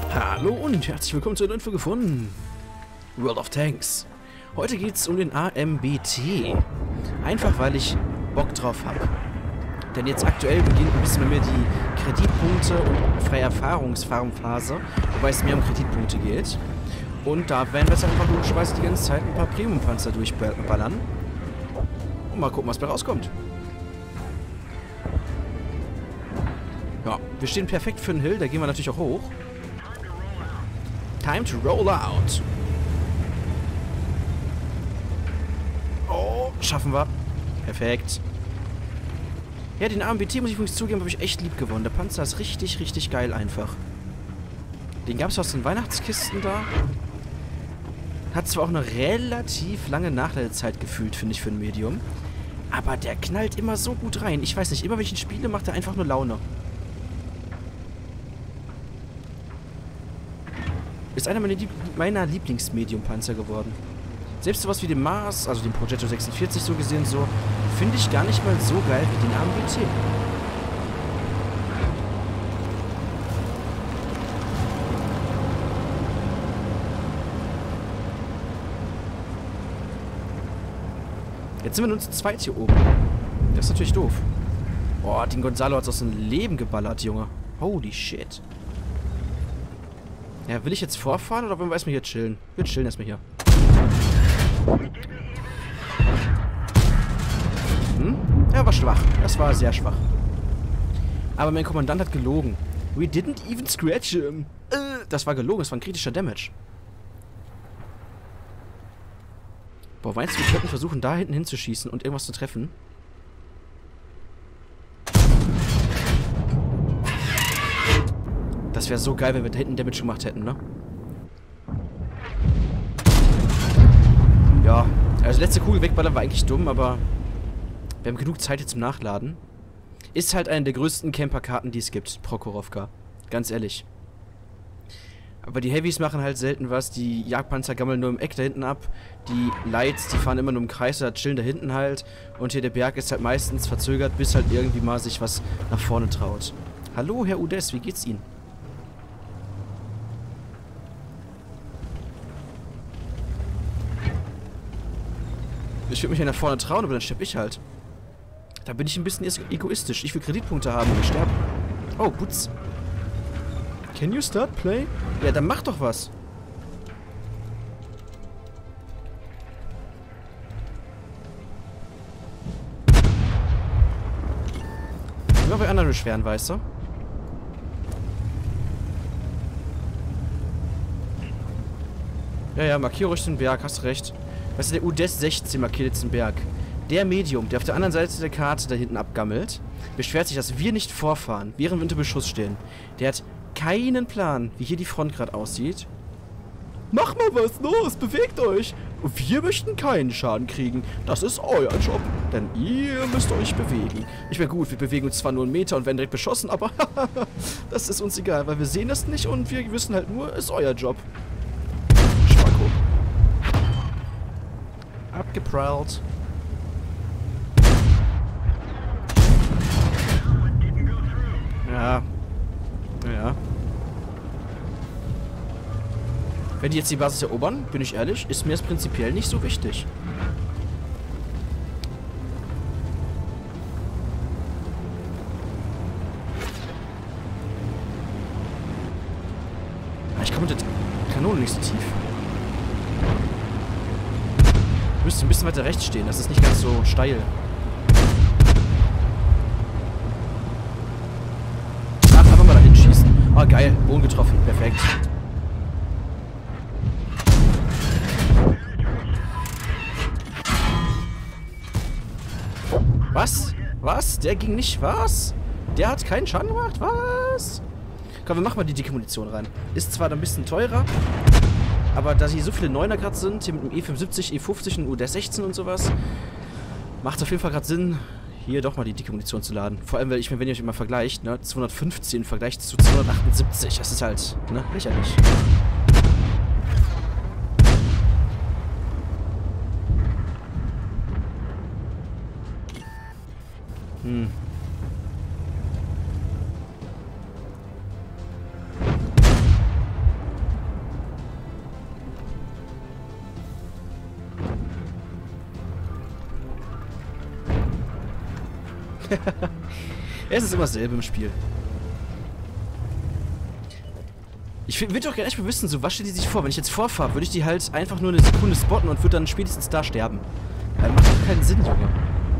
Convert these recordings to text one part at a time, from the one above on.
Hallo und herzlich willkommen zu einer neuen Folge von World of Tanks. Heute geht es um den AMBT. Einfach weil ich Bock drauf habe. Denn jetzt aktuell beginnt ein bisschen bei mir die Kreditpunkte und freie Erfahrungsfarmphase, wobei es mehr um Kreditpunkte geht. Und da werden wir jetzt einfach logischerweise die ganze Zeit ein paar Premium-Panzer durchballern. Und mal gucken, was bei rauskommt. Ja, wir stehen perfekt für den Hill, da gehen wir natürlich auch hoch. Time to roll out. Oh, schaffen wir. Perfekt. Ja, den AMBT, muss ich übrigens zugeben, habe ich echt lieb gewonnen. Der Panzer ist richtig, richtig geil einfach. Den gab es aus den Weihnachtskisten da. Hat zwar auch eine relativ lange Nachladezeit gefühlt, finde ich, für ein Medium. Aber der knallt immer so gut rein. Ich weiß nicht, immer wenn ich ihn spiele, macht er einfach nur Laune. Ist einer meiner Lieblingsmedium-Panzer geworden. Selbst sowas wie den Mars, also den Progetto 46 so gesehen, so, finde ich gar nicht mal so geil wie den AMBT. Jetzt sind wir nur zu zweit hier oben. Das ist natürlich doof. Boah, den Gonzalo hat aus dem Leben geballert, Junge. Holy shit. Ja, will ich jetzt vorfahren oder wollen wir erstmal hier chillen? Wir chillen erstmal hier. Hm? Ja, war schwach. Das war sehr schwach. Aber mein Kommandant hat gelogen. We didn't even scratch him. Das war gelogen, das war ein kritischer Damage. Boah, meinst du, wir könnten versuchen, da hinten hinzuschießen und irgendwas zu treffen? Das wäre so geil, wenn wir da hinten Damage gemacht hätten, ne? Ja, also letzte Kugel wegballern war eigentlich dumm, aber wir haben genug Zeit jetzt zum Nachladen. Ist halt eine der größten Camper-Karten, die es gibt, Prokhorovka. Ganz ehrlich. Aber die Heavys machen halt selten was. Die Jagdpanzer gammeln nur im Eck da hinten ab. Die Lights, die fahren immer nur im Kreis oder chillen da hinten halt. Und hier der Berg ist halt meistens verzögert, bis halt irgendwie mal sich was nach vorne traut. Hallo, Herr Udes, wie geht's Ihnen? Ich würde mich ja nach vorne trauen, aber dann sterbe ich halt. Da bin ich ein bisschen egoistisch. Ich will Kreditpunkte haben und ich sterbe. Oh, Butz. Can you start play? Ja, dann mach doch was. Immer bei anderen schweren, weißt du? Ja, markiere ruhig den Berg, hast recht. Weißt du, der Udes 16 markiert jetzt den Berg. Der Medium, der auf der anderen Seite der Karte da hinten abgammelt, beschwert sich, dass wir nicht vorfahren, während wir unter Beschuss stehen. Der hat keinen Plan, wie hier die Front gerade aussieht. Mach mal was, los, bewegt euch! Wir möchten keinen Schaden kriegen. Das ist euer Job, denn ihr müsst euch bewegen. Ich meine, gut, wir bewegen uns zwar nur einen Meter und werden direkt beschossen, aber das ist uns egal, weil wir sehen das nicht und wir wissen halt nur, ist euer Job. Schwacko. Abgeprallt. Ja. Ja. Wenn die jetzt die Basis erobern, bin ich ehrlich, ist mir das prinzipiell nicht so wichtig. Ich komme mit der Kanone nicht so tief. Ich müsste ein bisschen weiter rechts stehen, das ist nicht ganz so steil. Ach, einfach mal da hinschießen. Oh, geil, Boden getroffen, perfekt. Was? Was? Der ging nicht, was? Der hat keinen Schaden gemacht, was? Komm, wir machen mal die dicke Munition rein. Ist zwar ein bisschen teurer, aber da hier so viele 9er gerade sind, hier mit dem E75, E50 und Udes 16 und sowas, macht es auf jeden Fall gerade Sinn, hier doch mal die dicke Munition zu laden. Vor allem, weil ich mir, wenn ihr euch immer vergleicht, ne, 215 im Vergleich zu 278, das ist halt, ne, lächerlich. Es ist immer dasselbe im Spiel. Ich würde doch gerne echt mal wissen, so was stellt die sich vor? Wenn ich jetzt vorfahre, würde ich die halt einfach nur eine Sekunde spotten und würde dann spätestens da sterben. Das macht doch keinen Sinn, Junge.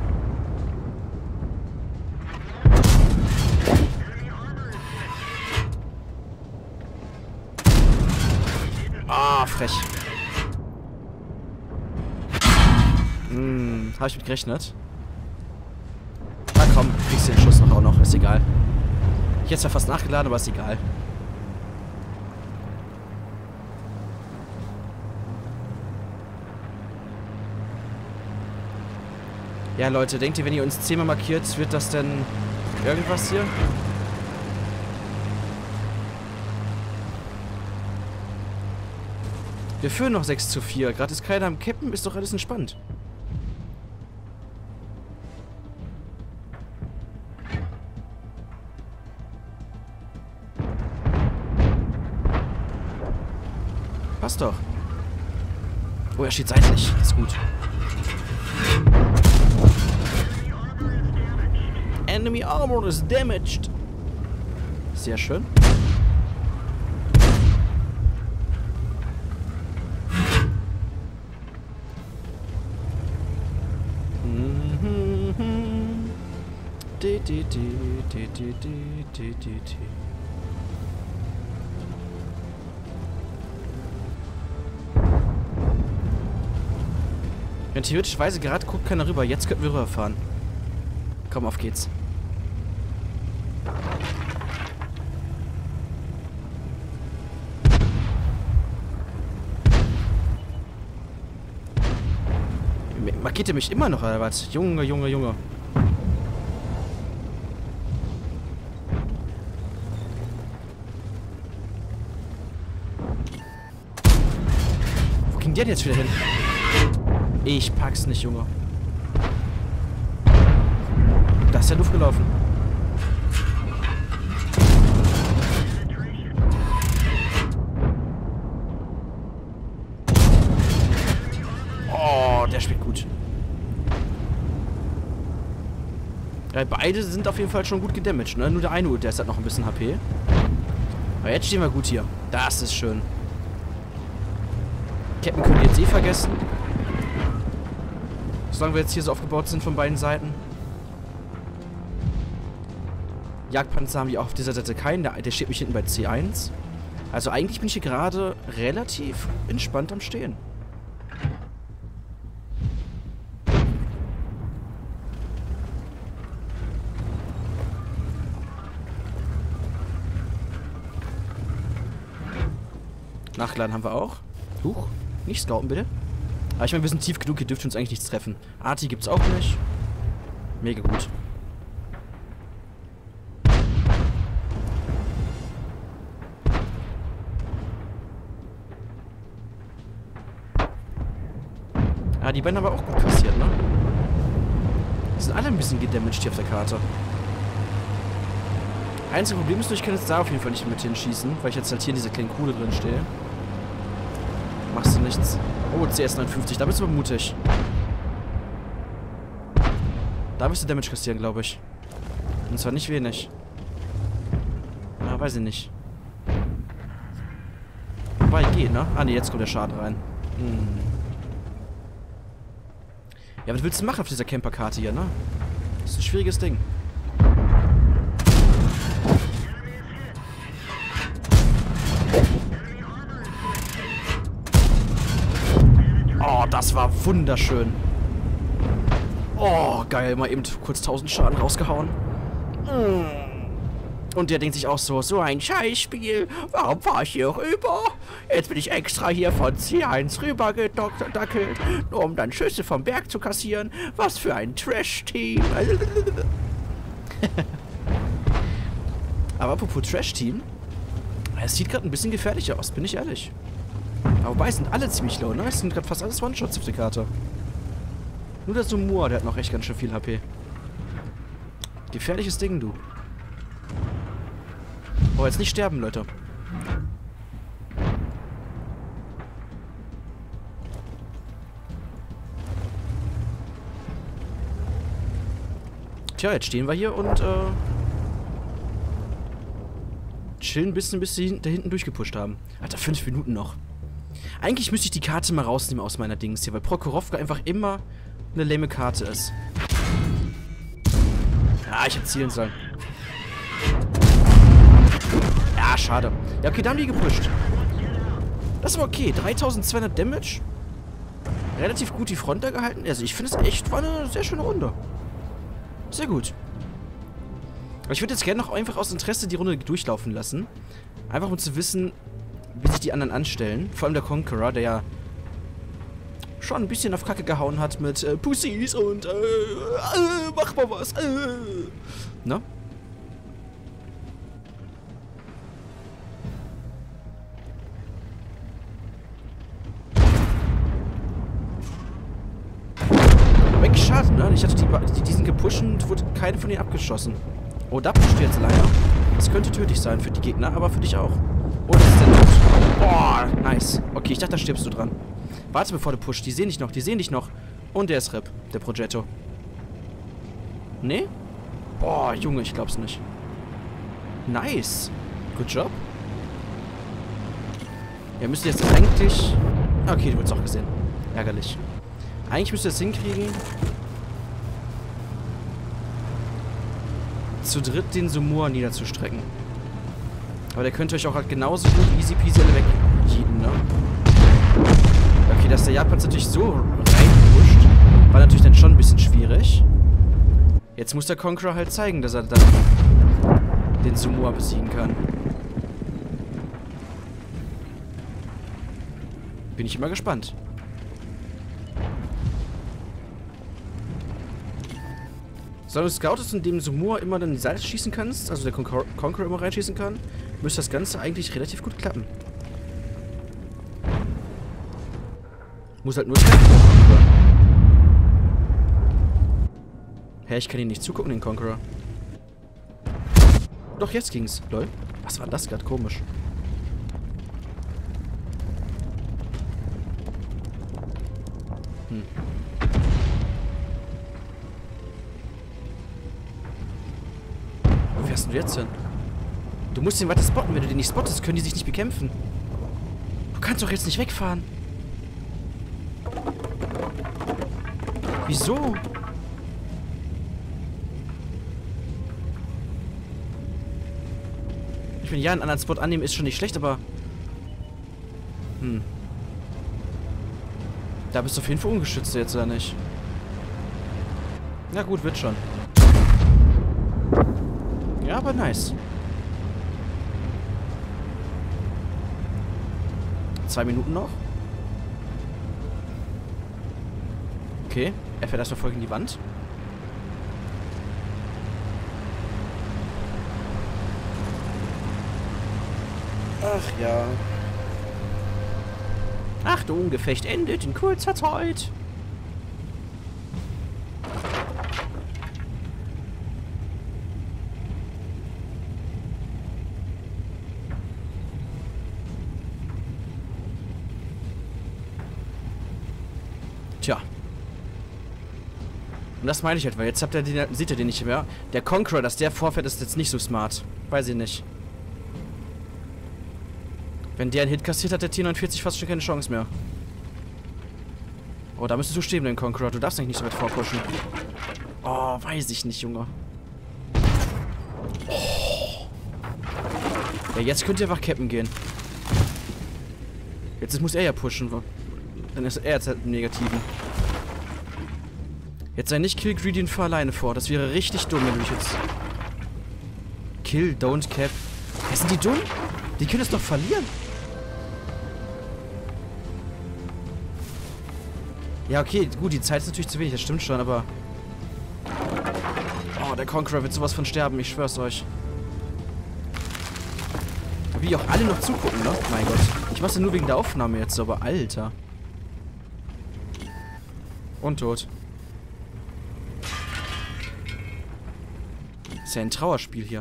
Ah, frech. Habe ich mit gerechnet. Na komm, kriegst du den Schuss noch auch noch. Ist egal. Ich hätte zwar fast nachgeladen, aber ist egal. Ja, Leute, denkt ihr, wenn ihr uns 10-mal markiert, wird das denn irgendwas hier? Wir führen noch 6:4. Gerade ist keiner am Kippen, ist doch alles entspannt. Passt doch. Oh, er steht seitlich. Ist gut. Enemy armor is damaged. Sehr schön. Ja, theoretischerweise gerade guckt keiner rüber. Jetzt könnten wir rüberfahren. Komm, auf geht's. Markiert ihr mich immer noch, oder was? Junge, Junge, Junge. Wo ging der denn jetzt wieder hin? Ich pack's nicht, Junge. Da ist der Luft gelaufen. Oh, der spielt gut. Ja, beide sind auf jeden Fall schon gut gedamaged, ne? Nur der eine, der ist halt noch ein bisschen HP. Aber jetzt stehen wir gut hier. Das ist schön. Captain können wir jetzt eh vergessen. Solange wir jetzt hier so aufgebaut sind von beiden Seiten. Jagdpanzer haben wir auch auf dieser Seite keinen. Der steht mich hinten bei C1. Also eigentlich bin ich hier gerade relativ entspannt am Stehen. Nachgeladen haben wir auch. Huch, nicht scouten bitte. Aber ich meine, wir sind tief genug, hier dürfte uns eigentlich nichts treffen. Arti gibt's auch nicht. Mega gut. Ah, die beiden haben aber auch gut kassiert, ne? Die sind alle ein bisschen gedamaged hier auf der Karte. Einziges Problem ist nur, ich kann jetzt da auf jeden Fall nicht mit hinschießen, weil ich jetzt halt hier in dieser kleinen Kuhle drin stehe. Machst du nichts. Oh, CS59, da bist du aber mutig. Da wirst du Damage kassieren, glaube ich. Und zwar nicht wenig. Ah, weiß ich nicht. Wobei, geht, ne? Ah, ne, jetzt kommt der Schaden rein. Ja, was willst du machen auf dieser Camperkarte hier, ne? Das ist ein schwieriges Ding. Oh, das war wunderschön. Oh, geil. Mal eben kurz 1000 Schaden rausgehauen. Und der denkt sich auch so ein Scheißspiel. Warum fahr ich hier rüber? Jetzt bin ich extra hier von C1 rüber gedackelt, nur um dann Schüsse vom Berg zu kassieren. Was für ein Trash-Team. Aber apropos Trash-Team, es sieht gerade ein bisschen gefährlicher aus, bin ich ehrlich. Aber wobei, es sind alle ziemlich low, ne? Es sind gerade fast alles One-Shots auf der Karte. Nur der Sumur, der hat noch echt ganz schön viel HP. Gefährliches Ding, du. Oh, jetzt nicht sterben, Leute. Tja, jetzt stehen wir hier und, chillen ein bisschen, bis sie da hinten durchgepusht haben. Alter, 5 Minuten noch. Eigentlich müsste ich die Karte mal rausnehmen aus meiner Dings hier, weil Prokhorovka einfach immer eine lame Karte ist. Ja, ich hätte zielen sollen. Ja, schade. Ja, okay, da haben die gepusht. Das war okay. 3200 Damage. Relativ gut die Front da gehalten. Also ich finde es echt, war eine sehr schöne Runde. Sehr gut. Aber ich würde jetzt gerne noch einfach aus Interesse die Runde durchlaufen lassen. Einfach um zu wissen, wie sich die anderen anstellen. Vor allem der Conqueror, der ja schon ein bisschen auf Kacke gehauen hat mit Pussys und mach mal was. Ne? Weg, schade, ne? Ich hatte die sind gepusht und wurde keine von denen abgeschossen. Oh, da pusht jetzt leider. Das könnte tödlich sein für die Gegner, aber für dich auch. Oh, das ist der Tod. Oh, nice. Okay, ich dachte, da stirbst du dran. Warte, bevor du pusht. Die sehen dich noch, die sehen dich noch. Und der ist RIP, der Progetto. Nee? Boah, Junge, ich glaub's nicht. Nice. Good job. Ja, müsst ihr jetzt eigentlich... Okay, du wurdest auch gesehen. Ärgerlich. Eigentlich müsst ihr es hinkriegen... zu dritt den Sumur niederzustrecken. Aber der könnte euch auch halt genauso gut easy peasy alle wegjieten, ne? Okay, dass der Japan natürlich so reinpusht, war natürlich dann schon ein bisschen schwierig. Jetzt muss der Conqueror halt zeigen, dass er dann den Sumur besiegen kann. Bin ich immer gespannt. So, du scoutest, indem du Sumur immer dann die Seite schießen kannst, also der Conqueror immer reinschießen kann, müsste das Ganze eigentlich relativ gut klappen. Muss halt nur treffen. Hä, ich kann ihn nicht zugucken, den Conqueror. Doch, jetzt ging's. Lol. Was war das gerade? Komisch. Wo fährst du jetzt hin? Du musst den weiter spotten. Wenn du den nicht spottest, können die sich nicht bekämpfen. Du kannst doch jetzt nicht wegfahren. Wieso? Ich meine, ja, einen anderen Spot annehmen ist schon nicht schlecht, aber... Da bist du auf jeden Fall ungeschützt jetzt, oder nicht? Na gut, wird schon. Ja, aber nice. 2 Minuten noch. Okay, er fährt erstmal voll gegen die Wand. Ach ja. Achtung, Gefecht endet in kurzer Zeit. Tja. Und das meine ich halt, weil jetzt habt ihr den, seht ihr den nicht mehr. Der Conqueror, dass der vorfährt, ist jetzt nicht so smart. Weiß ich nicht. Wenn der einen Hit kassiert, hat der T49 fast schon keine Chance mehr. Oh, da müsstest du stehen, dein Conqueror. Du darfst eigentlich nicht so weit vorpushen. Oh, weiß ich nicht, Junge. Oh. Ja, jetzt könnt ihr einfach cappen gehen. Jetzt muss er ja pushen. Dann ist er jetzt halt im Negativen. Jetzt sei nicht Kill Greedy und fahr alleine vor. Das wäre richtig dumm, wenn du dich jetzt... Kill, don't cap. Ja, sind die dumm? Die können es doch verlieren. Ja, okay, gut, die Zeit ist natürlich zu wenig, das stimmt schon, aber... Oh, der Conqueror wird sowas von sterben, ich schwör's euch. Wie auch alle noch zugucken, ne? Mein Gott. Ich mach's ja nur wegen der Aufnahme jetzt, aber Alter. Und tot. Ist ja ein Trauerspiel hier.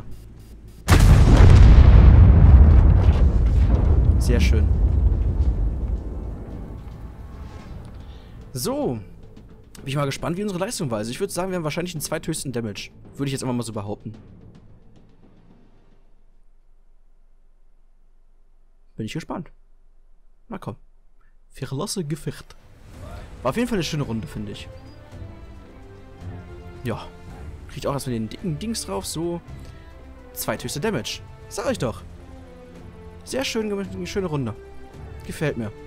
Sehr schön. So. Bin ich mal gespannt, wie unsere Leistung war. Also ich würde sagen, wir haben wahrscheinlich den zweithöchsten Damage. Würde ich jetzt einfach mal so behaupten. Bin ich gespannt. Na komm. Verlasse Gefecht. War auf jeden Fall eine schöne Runde, finde ich. Ja. Kriegt auch erstmal den dicken Dings drauf. So. Zweithöchste Damage. Sag ich doch. Sehr schön gemacht. Eine schöne Runde. Gefällt mir.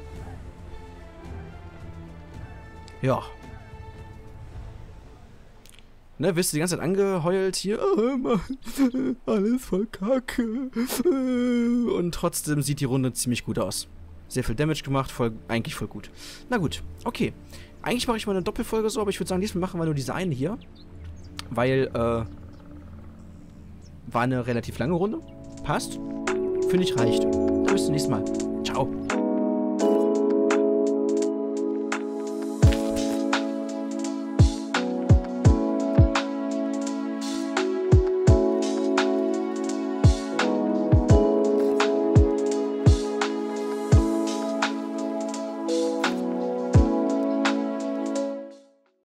Ja. Ne, wirst du die ganze Zeit angeheult hier. Oh, Mann, alles voll Kacke. Und trotzdem sieht die Runde ziemlich gut aus. Sehr viel Damage gemacht, eigentlich voll gut. Na gut, okay. Eigentlich mache ich mal eine Doppelfolge so, aber ich würde sagen, diesmal machen wir nur diese eine hier. Weil, war eine relativ lange Runde. Passt. Finde ich reicht. Dann bis zum nächsten Mal. Ciao.